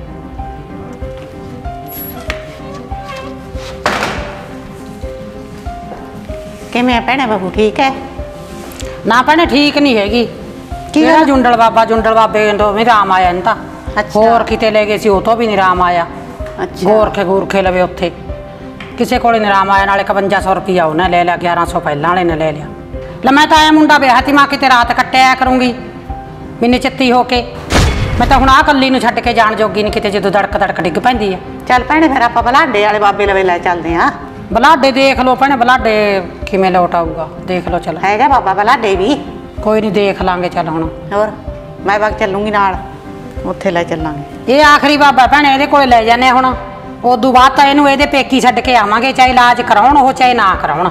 ਕਿਵੇਂ ਭੈਣੇ ਬਾਬੂ ਠੀਕ ਹੈ? ਨਾ ਭੈਣੇ ਠੀਕ ਨਹੀਂ ਹੈਗੀ। ਕਿਹੜਾ ਜੁੰਡਲ ਬਾਬੇ ਤੋਂ ਵੀ ਰਾਮ ਆਇਆ ਨਹੀਂ ਤਾਂ। ਹੋਰ ਕਿਤੇ ਲੈ ਗਏ ਸੀ, ਉਹ ਤੋਂ ਵੀ ਨਹੀਂ ਰਾਮ ਆਇਆ। ਗੋਰਖੇ ਲਵੇ ਉੱਥੇ ਕਿਸੇ ਕੋਲੇ ਨਹੀਂ ਰਾਮ ਆਇਆ। ਨਾਲੇ 5500 ਰੁਪਇਆ ਉਹਨੇ ਲੈ ਲਿਆ, 1100 ਪਹਿਲਾਂ ਵਾਲੇ ਨੇ ਲੈ ਲਿਆ। ਲੈ ਮੈਂ ਤਾਂ ਐ ਮੁੰਡਾ ਵਿਆਹ ਤੀ, ਮਾਂ ਕਿਤੇ ਰਾਤ ਕੱਟਿਆ ਕਰੂੰਗੀ ਮੈਨੂੰ ਚਿੱਤੀ ਹੋ ਕੇ। ਮੈਂ ਤਾਂ ਹੁਣ ਆਹ ਕੱਲੀ ਨੂੰ ਛੱਡ ਕੇ ਜਾਣ ਜੋਗੀ ਨਹੀਂ ਕਿਤੇ, ਜਦੋਂ ਦੜਕ ਡਿੱਗ ਪੈਂਦੀ ਹੈ। ਚੱਲ ਭੈਣੇ ਫਿਰ ਆਪਾਂ ਬਲਾਡੇ ਵਾਲੇ ਬਾਬੇ ਲਵੇ ਲੈ ਚੱਲਦੇ ਆ। ਬਲਾਡੇ ਦੇਖ ਲਓ ਭੈਣੇ, ਬਲਾਡੇ ਕਿਵੇਂ ਲੋਟ ਆਊਗਾ ਦੇਖ ਲਓ ਚਲ ਹੈਗਾ ਬਾਬਾ ਬਲਾਡੇ ਵੀ। ਕੋਈ ਨਹੀਂ ਦੇਖ ਲਾਂਗੇ ਚੱਲ ਹੁਣ ਹੋਰ ਮੈਂ ਵਗ ਚੱਲੂੰਗੀ ਨਾਲ, ਉੱਥੇ ਲੈ ਚੱਲਾਂਗੇ। ਇਹ ਆਖਰੀ ਬਾਬਾ ਭੈਣੇ ਇਹਦੇ ਕੋਲੇ ਲੈ ਜਾਂਦੇ ਹੁਣ, ਉਦੋਂ ਬਾਅਦ ਤਾਂ ਇਹਨੂੰ ਇਹਦੇ ਪੇਕੀ ਛੱਡ ਕੇ ਆਵਾਂਗੇ, ਚਾਹੇ ਇਲਾਜ ਕਰਾਉਣ ਉਹ ਚਾਹੇ ਨਾ ਕਰਾਉਣ।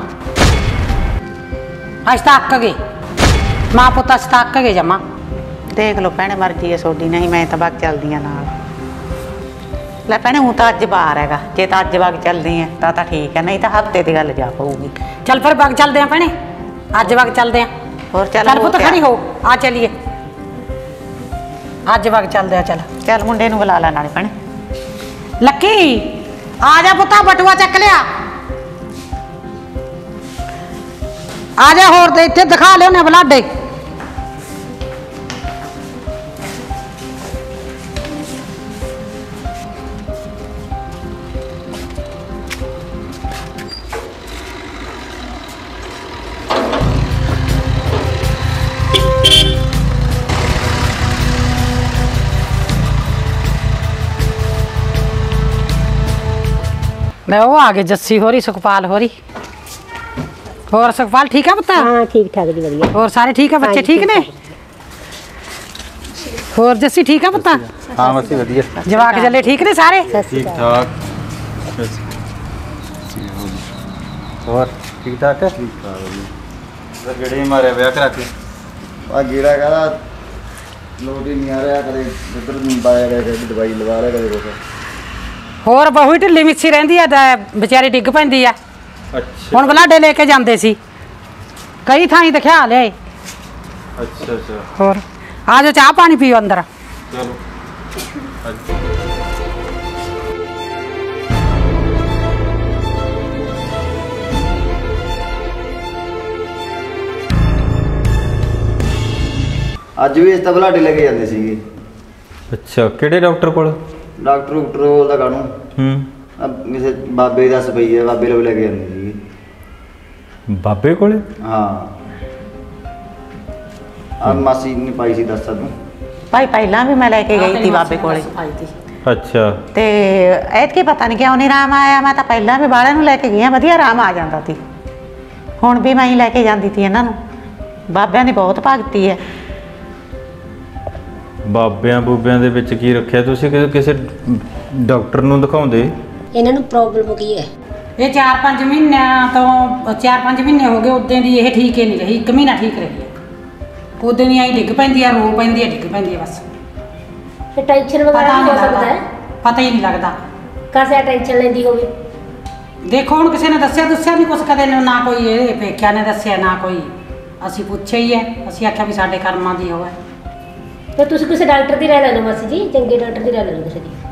ਅਸੀਂ ਤਾਂ ਅੱਕ ਗਏ, ਮਾਂ ਪੁੱਤ ਅਸੀਂ ਤਾਂ ਅੱਕ ਗਏ ਜਮਾ। ਦੇਖ ਲਓ ਭੈਣੇ ਮਰਜ਼ੀ ਹੈ ਤੁਹਾਡੀ, ਨਹੀਂ ਮੈਂ ਤਾਂ ਵਗ ਚੱਲਦੀ ਆ ਨਾਲ। ਲੈ ਭੈਣੇ ਹੁਣ ਤਾਂ ਅੱਜ ਬਾਹਰ ਹੈਗਾ, ਜੇ ਤਾਂ ਅੱਜ ਵਗ ਚੱਲਦੀ ਆ ਤਾਂ ਠੀਕ ਹੈ, ਨਹੀਂ ਤਾਂ ਹਫਤੇ ਦੀ ਗੱਲ ਜਾ ਪਊਗੀ। ਚੱਲ ਫਿਰ ਵਗ ਚੱਲਦੇ ਆ ਭੈਣੇ, ਅੱਜ ਵਗ ਚੱਲਦੇ ਆ। ਹੋਰ ਚੱਲ ਪੁੱਤ ਖੜੀ ਹੋ, ਆ ਚੱਲੀਏ ਅੱਜ ਵਗ ਚੱਲਦੇ ਆ। ਚੱਲ ਮੁੰਡੇ ਨੂੰ ਬੁਲਾ ਲੈ ਨਾਲੇ ਭੈਣੇ। ਲੱਕੀ ਆ ਜਾ ਪੁੱਤਾ, ਬਟੂਆ ਚੱਕ ਲਿਆ, ਆ ਜਾ। ਹੋਰ ਤੇ ਇੱਥੇ ਦਿਖਾ ਲਿਓ ਨੇ ਬਲਾਡੇ। ਲੈ ਉਹ ਆ ਗਏ ਜੱਸੀ ਹੋਰੀ, ਸੁਖਪਾਲ ਹੋਰੀ। ਹੋਰ ਸੁਖਪਾਲ ਠੀਕ ਆ ਪੁੱਤ? हाँ ठीक ठाक जी बढ़िया। ਹੋਰ ਸਾਰੇ ਠੀਕ ਆ, ਬੱਚੇ ਠੀਕ ਨੇ? ਹੋਰ ਜੱਸੀ ਠੀਕ ਆ ਪੁੱਤ? ਹਾਂ ਮਸੀ ਵਧੀਆ। ਜਵਾਕ ਜੱਲੇ ਠੀਕ ਨੇ ਸਾਰੇ? ਠੀਕ ਠਾਕ। ਹੋਰ ਠੀਕ ਠਾਕ ਹੈ? ਠੀਕ ਠਾਕ। ਜਿਹੜੇ ਮਾਰਿਆ ਵਿਆਹ ਕਰਾ ਕੇ ਆ ਗੇੜਾ ਕਹਿੰਦਾ ਲੋਟ ਹੀ ਨਹੀਂ ਆ ਰਿਹਾ, ਕਦੇ ਇੱਧਰ ਨੂੰ ਬਾਇਆ ਗਿਆ, ਕਦੇ ਦਵਾਈ ਲਵਾ ਰਿਹਾ, ਕਦੇ ਕੁਛ। ਹੋਰ ਬਹੂ ਢਿੱਲੀ ਮਿੱਸੀ ਰਹਿੰਦੀ ਆ, ਵਿਚਾਰੀ ਡਿੱਗ ਪੈਂਦੀ ਆ। ਅੱਛਾ ਹੁਣ ਬਲਾਡੇ ਲੈ ਕੇ ਜਾਂਦੇ ਸੀ, ਕਈ ਥਾਈਂ ਦਿਖਾ ਲਿਆਏ। ਅੱਛਾ ਅੱਛਾ। ਹੋਰ ਆ ਜਾਓ, ਚਾਹ ਪਾਣੀ ਪੀਓ ਅੰਦਰ। ਚਲੋ ਅੱਜ ਵੀ ਇਸ ਤਾਂ ਬਲਾਡੇ ਲੈ ਕੇ ਜਾਂਦੇ ਸੀਗੇ। ਅੱਛਾ, ਕਿਹੜੇ ਡਾਕਟਰ ਕੋਲ? ਡਾਕਟਰ ਦਾ ਕਾਹਨੂੰ ਕਿਸੇ ਬਾਬੇ ਦੱਸ ਪਈ ਹੈ, ਬਾਬੇ ਲੋਕ ਲੈ ਕੇ ਜਾਂਦੇ ਸੀਗੇ। ਬਾਬੇ ਕੋਲੇ? ਹਾਂ ਆ ਮਾਸੀ ਨੇ ਪਾਈ ਸੀ, ਦੱਸ ਤੂੰ ਭਾਈ ਪਹਿਲਾਂ ਵੀ ਮੈਂ ਲੈ ਕੇ ਗਈ ਸੀ ਬਾਬੇ ਕੋਲੇ, ਅੱਛਾ। ਤੇ ਐਤਕੀ ਪਤਾ ਨਹੀਂ ਕਿਉਂ ਨਹੀਂ ਆਰਾਮ ਆਇਆ। ਮੈਂ ਤਾਂ ਪਹਿਲਾਂ ਵੀ ਬਾਹਲੇ ਨੂੰ ਲੈ ਕੇ ਗਈ ਆ, ਵਧੀਆ ਆਰਾਮ ਆ ਜਾਂਦਾ ਸੀ। ਹੁਣ ਵੀ ਮੈਂ ਹੀ ਲੈ ਕੇ ਜਾਂਦੀ ਸੀ ਇਹਨਾਂ ਨੂੰ। ਬਾਬਿਆਂ ਦੀ ਬਹੁਤ ਭਗਤੀ ਹੈ। ਬਾਬਿਆਂ ਬੂਬਿਆਂ ਦੇ ਵਿੱਚ ਕੀ ਰੱਖਿਆ ਤੁਸੀਂ? ਕਿਸੇ ਡਾਕਟਰ ਨੂੰ ਦਿਖਾਉਂਦੇ? इन्हों प्रॉब्लम की है? ये 4-5 महीनों तो 4-5 महीने हो गए उदे दी, ये ठीक ही नहीं रही। 1 महीना ठीक रही है, उदे दी आई डिग पैंदी है, रो पैंदी है, डिग पैंदी है। बस टेंशन वगैरह हो सकता है, पता ही नहीं लगता कैसे टेंशन लेंदी होगी। देखो हुण किसी ने दस्सिया नहीं कुछ, कदे ना कोई ये पेकिया ने दस्सिया, ना कोई असी पूछे ही है। असी आख्या भी साडे कर्मां दी होवे। तो तुसीं किसी डॉक्टर दी राय ले लो मासी जी, चंगे डॉक्टर दी राय ले लो किसी दी।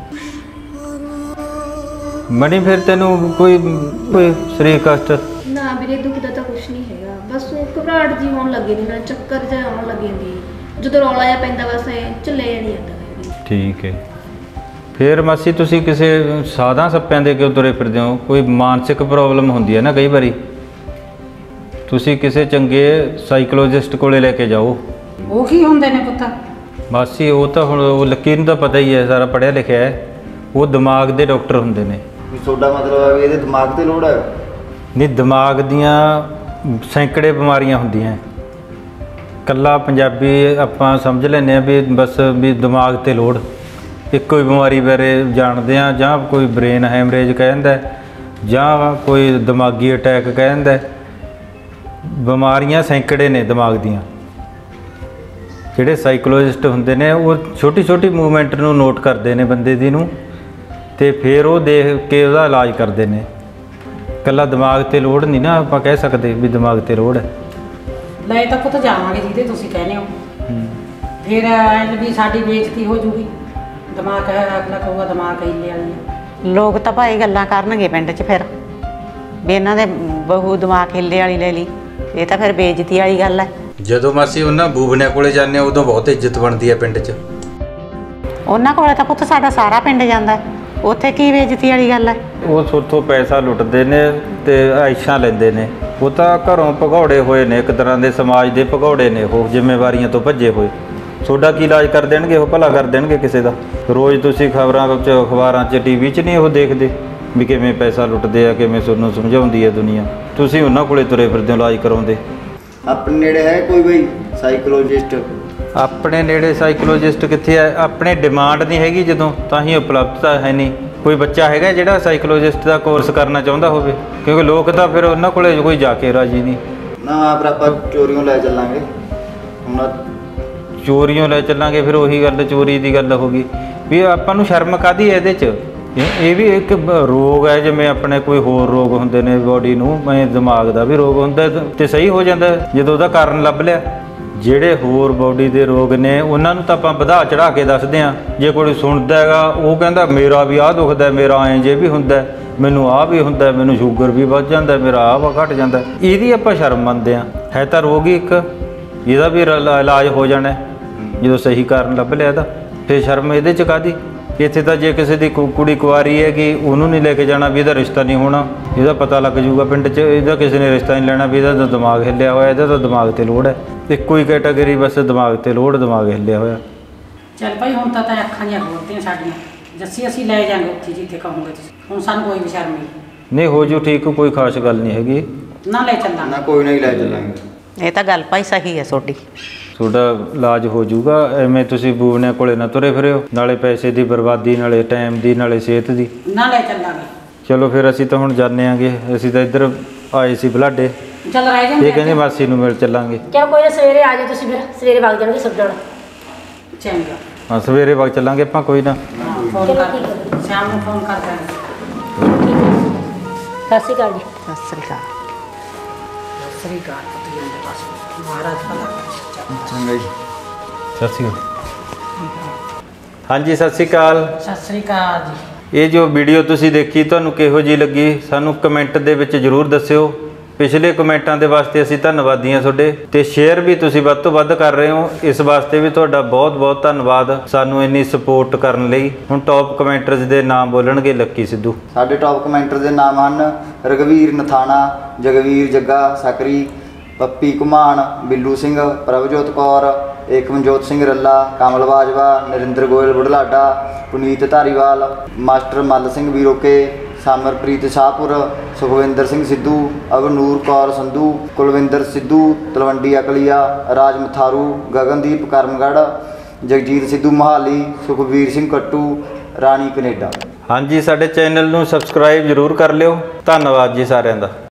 मनी फिर तेनू कोई शरीर कष्ट? ना मेरे दुख का तो कुछ नहीं है, बस घबराहट जी होने लगी थी, ना चक्कर जा आने लगे थी जो रौला जा पैंदा, बस झल्ले नहीं आता। ठीक है। फिर मासी तुसी किसी सादा सप्पियां दे क्यों तुरे फिरदे हो? कोई मानसिक प्रॉब्लम होंदी है ना कई बारी, तुसी किसी चंगे साइकोलॉजिस्ट कोले लेके जाओ। वो की हुंदे ने पुत्त? मासी वो तो हुण लकी नूं तां पता ही है, सारा पढ़िया लिखिया है। वो दिमाग दे डॉक्टर हुंदे ने। ਤੁਹਾਡਾ ਮਤਲਬ ਹੈ ਵੀ ਇਹਦੇ ਦਿਮਾਗ ਤੇ ਲੋੜ ਹੈ? नहीं, दिमाग दियाँ सैकड़े बीमारियां ਹੁੰਦੀਆਂ। ਕੱਲਾ ਪੰਜਾਬੀ ਆਪਾਂ ਸਮਝ ਲੈਂਦੇ ਆ ਵੀ ਬਸ ਵੀ ਦਿਮਾਗ ਤੇ ਲੋੜ, ਇੱਕੋ ਹੀ ਬਿਮਾਰੀ ਬਾਰੇ ਜਾਣਦੇ ਆ, ਜਾਂ ਕੋਈ ਬ੍ਰੇਨ ਹੈਮਰੇਜ ਕਹਿੰਦਾ, ਜਾਂ ਕੋਈ ਦਿਮਾਗੀ ਅਟੈਕ ਕਹਿੰਦਾ। ਬਿਮਾਰੀਆਂ ਸੈਂਕੜੇ ਨੇ ਦਿਮਾਗ ਦੀਆਂ। ਜਿਹੜੇ ਸਾਈਕੋਲੋਜਿਸਟ ਹੁੰਦੇ ਨੇ ਉਹ ਛੋਟੀ ਛੋਟੀ ਮੂਵਮੈਂਟ ਨੂੰ ਨੋਟ ਕਰਦੇ ਨੇ ਬੰਦੇ ਦੀ ਨੂੰ, ਤੇ ਫਿਰ ਉਹ ਦੇਖ ਕੇ ਉਹਦਾ ਇਲਾਜ ਕਰਦੇ ਨੇ। ਕੱਲਾ ਦਿਮਾਗ ਤੇ ਲੋੜ ਨਹੀਂ ਨਾ ਆਪਾਂ ਕਹਿ ਸਕਦੇ ਵੀ ਦਿਮਾਗ ਤੇ ਲੋੜ ਹੈ। ਲੈ ਤਾਂ ਪੁੱਤ ਜਾਵਾਂਗੇ ਜਿਹਦੇ ਤੁਸੀਂ ਕਹਿੰਦੇ ਹੋ, ਫਿਰ ਐਂ ਵੀ ਸਾਡੀ ਬੇਇੱਜ਼ਤੀ ਹੋ ਜੂਗੀ। ਦਿਮਾਗ ਹੈ, ਅਗਲਾ ਕਹੂਗਾ ਦਿਮਾਗ ਹਿੱਲੇ ਵਾਲੀ ਹੈ। ਲੋਕ ਤਾਂ ਭਾਈ ਗੱਲਾਂ ਕਰਨਗੇ ਪਿੰਡ 'ਚ ਫਿਰ ਵੀ ਇਹਨਾਂ ਦੇ ਬਹੂ ਦਿਮਾਗ ਹਿੱਲੇ ਵਾਲੀ ਲੈ ਲਈ। ਇਹ ਤਾਂ ਫਿਰ ਬੇਇੱਜ਼ਤੀ ਵਾਲੀ ਗੱਲ ਹੈ। ਜਦੋਂ ਮਾਸੀ ਉਹਨਾਂ ਬੂਬਨਿਆਂ ਕੋਲੇ ਜਾਂਦੇ ਉਦੋਂ ਬਹੁਤ ਇੱਜ਼ਤ ਬਣਦੀ ਹੈ ਪਿੰਡ 'ਚ। ਉਹਨਾਂ ਕੋਲੇ ਤਾਂ ਪੁੱਤ ਸਾਡਾ ਸਾਰਾ ਪਿੰਡ ਜਾਂਦਾ, ਉੱਥੇ ਕੀ ਬੇਇੱਜ਼ਤੀ ਵਾਲੀ ਗੱਲ ਹੈ। ਉਹ ਸੋਥੋਂ ਪੈਸਾ ਲੁੱਟਦੇ ਨੇ ਤੇ ਆਇਸ਼ਾਂ ਲੈਂਦੇ ਨੇ। ਉਹ ਤਾਂ ਘਰੋਂ ਭਗੌੜੇ ਹੋਏ ਨੇ, ਇੱਕ ਤਰ੍ਹਾਂ ਦੇ ਸਮਾਜ ਦੇ ਭਗੌੜੇ ਨੇ ਉਹ, ਜ਼ਿੰਮੇਵਾਰੀਆਂ ਤੋਂ ਭੱਜੇ ਹੋਏ। ਤੁਹਾਡਾ ਕੀ ਇਲਾਜ ਕਰ ਦੇਣਗੇ ਉਹ? ਭਲਾ ਕਰ ਦੇਣਗੇ ਕਿਸੇ ਦਾ? ਰੋਜ਼ ਤੁਸੀਂ ਖਬਰਾਂ 'ਚ, ਅਖਬਾਰਾਂ 'ਚ, ਟੀਵੀ 'ਚ ਨਹੀਂ ਉਹ ਦੇਖਦੇ ਵੀ ਕਿਵੇਂ ਪੈਸਾ ਲੁੱਟਦੇ ਆ, ਕਿਵੇਂ ਤੁਹਾਨੂੰ ਸਮਝਾਉਂਦੀ ਹੈ ਦੁਨੀਆ। ਤੁਸੀਂ ਉਹਨਾਂ ਕੋਲੇ ਤੁਰੇ ਫਿਰਦੇ ਹੋ ਇਲਾਜ ਕਰਾਉਂਦੇ। ਆਪਣੇ ਨੇੜੇ ਹੈ ਕੋਈ ਬਈ ਸਾਈਕੋਲੋਜਿਸਟ? ਆਪਣੇ ਨੇੜੇ ਸਾਈਕੋਲੋਜਿਸਟ ਕਿੱਥੇ ਆ? ਆਪਣੇ ਡਿਮਾਂਡ ਨਹੀਂ ਹੈਗੀ ਜਦੋਂ, ਤਾਂ ਹੀ ਉਪਲਬਧਤਾ ਹੈ ਨਹੀਂ। ਕੋਈ ਬੱਚਾ ਹੈਗਾ ਜਿਹੜਾ ਸਾਈਕੋਲੋਜਿਸਟ ਦਾ ਕੋਰਸ ਕਰਨਾ ਚਾਹੁੰਦਾ ਹੋਵੇ? ਕਿਉਂਕਿ ਲੋਕ ਤਾਂ ਫਿਰ ਉਹਨਾਂ ਕੋਲੇ ਕੋਈ ਜਾ ਕੇ ਰਾਜੀ ਨਹੀਂ ਨਾ। ਫਿਰ ਆਪਾਂ ਚੋਰੀਆਂ ਲੈ ਚੱਲਾਂਗੇ। ਹੁਣ ਚੋਰੀਆਂ ਲੈ ਚੱਲਾਂਗੇ, ਫਿਰ ਉਹੀ ਗੱਲ ਚੋਰੀ ਦੀ ਗੱਲ ਹੋ ਗਈ ਵੀ ਆਪਾਂ ਨੂੰ ਸ਼ਰਮ ਕਾਹਦੀ ਹੈ ਇਹਦੇ 'ਚ? ਇਹ ਵੀ ਇੱਕ ਰੋਗ ਹੈ, ਜਿਵੇਂ ਆਪਣੇ ਕੋਈ ਹੋਰ ਰੋਗ ਹੁੰਦੇ ਨੇ ਬੋਡੀ ਨੂੰ, ਮੈਂ ਦਿਮਾਗ ਦਾ ਵੀ ਰੋਗ ਹੁੰਦਾ ਤੇ ਸਹੀ ਹੋ ਜਾਂਦਾ ਜਦੋਂ ਉਹਦਾ ਕਾਰਨ ਲੱਭ ਲਿਆ। ਜਿਹੜੇ ਹੋਰ ਬੋਡੀ ਦੇ ਰੋਗ ਨੇ ਉਹਨਾਂ ਨੂੰ ਤਾਂ ਆਪਾਂ ਵਧਾ ਚੜਾ ਕੇ ਦੱਸਦੇ ਹਾਂ। ਜੇ ਕੋਈ ਸੁਣਦਾ ਹੈਗਾ ਉਹ ਕਹਿੰਦਾ ਮੇਰਾ ਵੀ ਆਹ ਦੁਖਦਾ, ਮੇਰਾ ਐਂ ਜੇ ਵੀ ਹੁੰਦਾ, ਮੈਨੂੰ ਆਹ ਵੀ ਹੁੰਦਾ, ਮੈਨੂੰ ਸ਼ੂਗਰ ਵੀ ਵੱਧ ਜਾਂਦਾ, ਮੇਰਾ ਆਹ ਘਟ ਜਾਂਦਾ। ਇਹਦੀ ਆਪਾਂ ਸ਼ਰਮ ਮੰਨਦੇ ਹਾਂ। ਹੈ ਤਾਂ ਰੋਗ ਹੀ ਇੱਕ, ਇਹਦਾ ਵੀ ਇਲਾਜ ਹੋ ਜਾਣਾ ਜਦੋਂ ਸਹੀ ਕਾਰਨ ਲੱਭ ਲਿਆ ਤਾਂ। ਫਿਰ ਸ਼ਰਮ ਇਹਦੇ 'ਚ ਕਾਹਦੀ? ਇੱਥੇ ਤਾਂ ਜੇ ਕਿਸੇ ਦੀ ਕੁੜੀ ਕੁਆਰੀ ਹੈ ਕਿ ਉਹਨੂੰ ਨਹੀਂ ਲੈ ਕੇ ਜਾਣਾ ਵੀ ਇਹਦਾ ਰਿਸ਼ਤਾ ਨਹੀਂ ਹੋਣਾ, ਇਹਦਾ ਪਤਾ ਲੱਗ ਜੂਗਾ ਪਿੰਡ 'ਚ, ਇਹਦਾ ਕਿਸੇ ਨੇ ਰਿਸ਼ਤਾ ਨਹੀਂ ਲੈਣਾ ਵੀ ਇਹਦਾ ਤਾਂ ਦਿਮਾਗ ਹਿੱਲਿਆ ਹੋਇਆ, ਇਹਦਾ ਤਾਂ ਦਿਮਾਗ ਤੇ ਲੋੜ ਹੈ। ਇੱਕੋ ਹੀ ਕੈਟਾਗਰੀ ਬਸ, ਦਿਮਾਗ ਤੇ ਲੋੜ, ਦਿਮਾਗ ਹਿੱਲਿਆ ਹੋਇਆ। ਚੱਲ ਭਾਈ ਹੁਣ ਤਾਂ ਅੱਖਾਂ ਦੀਆਂ ਖੋਲਤੀਆਂ ਸਾਡੀਆਂ। ਜੱਸੀ ਅਸੀਂ ਲੈ ਜਾਾਂਗੇ ਉੱਥੇ ਜਿੱਥੇ ਕਹੋਗੇ ਤੁਸੀਂ। ਹੁਣ ਸਾਨੂੰ ਕੋਈ ਵੀ ਸ਼ਰਮ ਨਹੀਂ, ਹੋ ਜੂ ਠੀਕ, ਕੋਈ ਖਾਸ ਗੱਲ ਨਹੀਂ ਹੈਗੀ। ਨਾ ਲੈ ਚੱਲਾਂਗੇ। ਨਾ ਕੋਈ ਨਹੀਂ ਲੈ ਚੱਲਾਂਗੇ। ਇਹ ਤਾਂ ਗੱਲ ਭਾਈ ਸਹੀ ਹੈ ਤੁਹਾਡੀ। ਤੁਹਾਡਾ ਇਲਾਜ ਹੋ ਜਾਊਗਾ। ਐਵੇਂ ਤੁਸੀਂ ਬੂਵਨੇ ਕੋਲੇ ਨਾ ਤੁਰੇ ਫਿਰਿਓ, ਨਾਲੇ ਪੈਸੇ ਦੀ ਬਰਬਾਦੀ, ਨਾਲੇ ਟਾਈਮ ਦੀ, ਨਾਲੇ ਸਿਹਤ ਦੀ। ਨਾ ਲੈ ਚੱਲਾਂਗੇ। ਚਲੋ ਫਿਰ ਅਸੀਂ ਤਾਂ ਹੁਣ ਜਾਂਦੇ ਆਂਗੇ। ਅਸੀਂ ਤਾਂ ਇੱਧਰ ਆਏ ਸੀ ਬੁਲਾਡੇ। ਚੱਲ ਰਹਿ ਜਾਂਦੇ। ਇਹ ਕਹਿੰਦੇ ਮਾਸੀ ਨੂੰ ਮਿਲ ਚੱਲਾਂਗੇ। ਚਲ ਕੋਈ ਨਾ, ਸਵੇਰੇ ਆ ਜਾਓ ਤੁਸੀਂ, ਫਿਰ ਸਵੇਰੇ ਵਗ ਜਾਣਗੇ ਸਭ ਜਣ। ਚੰਗਾ। ਹਾਂ, ਸਵੇਰੇ ਵਗ ਚੱਲਾਂਗੇ ਆਪਾਂ, ਕੋਈ ਨਾ। ਫੋਨ ਚਲੋ ਕਰ, ਠੀਕ ਹੈ। ਸ਼ਾਮ ਨੂੰ ਫੋਨ ਕਰ ਦਾਂਗੇ। ਸਤਿ ਸ਼੍ਰੀ ਅਕਾਲ ਜੀ। ਸਤਿ ਸ੍ਰੀ ਅਕਾਲ। ਸਤਿ ਸ੍ਰੀ ਅਕਾਲ ਪੁੱਤ ਜੀ ਦੇ ਪਾਸ ਮਹਾਰਾਜ ਭਲਾ ਕਰੇ। ਚੰਗਾ ਜੀ। ਸਤਿ ਸ਼੍ਰੀ ਅਕਾਲ। ਹਾਂਜੀ, ਸਤਿ ਸ਼੍ਰੀ ਅਕਾਲ। ਸਤਿ ਸ੍ਰੀ ਅਕਾਲ ਜੀ। ਇਹ ਜੋ ਵੀਡੀਓ ਤੁਸੀਂ ਦੇਖੀ ਤੁਹਾਨੂੰ ਕਿਹੋ ਜਿਹੀ ਲੱਗੀ ਸਾਨੂੰ ਕਮੈਂਟ ਦੇ ਵਿੱਚ ਜ਼ਰੂਰ ਦੱਸਿਓ। ਪਿਛਲੇ ਕਮੈਂਟਾਂ ਦੇ ਵਾਸਤੇ ਅਸੀਂ ਧੰਨਵਾਦੀ ਹਾਂ ਤੁਹਾਡੇ, ਤੇ ਸ਼ੇਅਰ ਵੀ ਤੁਸੀਂ ਵੱਧ ਤੋਂ ਵੱਧ ਕਰ ਰਹੇ ਹੋ। ਇਸ ਵਾਸਤੇ ਵੀ ਤੁਹਾਡਾ ਬਹੁਤ ਬਹੁਤ ਧੰਨਵਾਦ ਸਾਨੂੰ ਇੰਨੀ ਸਪੋਰਟ ਕਰਨ ਲਈ। ਹੁਣ ਟੌਪ ਕਮੈਂਟਰਸ ਦੇ ਨਾਮ ਬੋਲਣਗੇ ਲੱਕੀ ਸਿੱਧੂ। ਸਾਡੇ ਟੌਪ ਕਮੈਂਟਰ ਦੇ ਨਾਮ ਹਨ ਰਘਵੀਰ ਨਥਾਣਾ, ਜਗਵੀਰ ਜੱਗਾ ਸਕਰੀ, ਪੱਪੀ ਘੁਮਾਣ, ਬਿੱਲੂ ਸਿੰਘ, ਪ੍ਰਭਜੋਤ ਕੌਰ, ਏਕਮਜੋਤ ਸਿੰਘ ਰੱਲਾ, ਕਮਲ ਬਾਜਵਾ, ਨਰਿੰਦਰ ਗੋਇਲ ਬੁਢਲਾਡਾ, ਪੁਨੀਤ ਧਾਰੀਵਾਲ, ਮਾਸਟਰ ਮੱਲ ਸਿੰਘ ਵੀਰੋਕੇ, ਸਮਰਪ੍ਰੀਤ ਸ਼ਾਹਪੁਰ, ਸੁਖਵਿੰਦਰ ਸਿੰਘ ਸਿੱਧੂ, ਅਵਨੂਰ ਕੌਰ ਸੰਧੂ, ਕੁਲਵਿੰਦਰ ਸਿੱਧੂ, ਤਲਵੰਡੀ ਅਕਲੀਆ, ਰਾਜ ਮਥਾਰੂ, ਗਗਨਦੀਪ ਕਰਮਗੜ੍ਹ, ਜਗਜੀਤ ਸਿੱਧੂ ਮੋਹਾਲੀ, ਸੁਖਬੀਰ ਸਿੰਘ ਕੱਟੂ, ਰਾਣੀ ਕੈਨੇਡਾ। ਹਾਂਜੀ, ਸਾਡੇ ਚੈਨਲ ਨੂੰ ਸਬਸਕ੍ਰਾਈਬ ਜ਼ਰੂਰ ਕਰ ਲਿਓ। ਧੰਨਵਾਦ ਜੀ ਸਾਰਿਆਂ ਦਾ।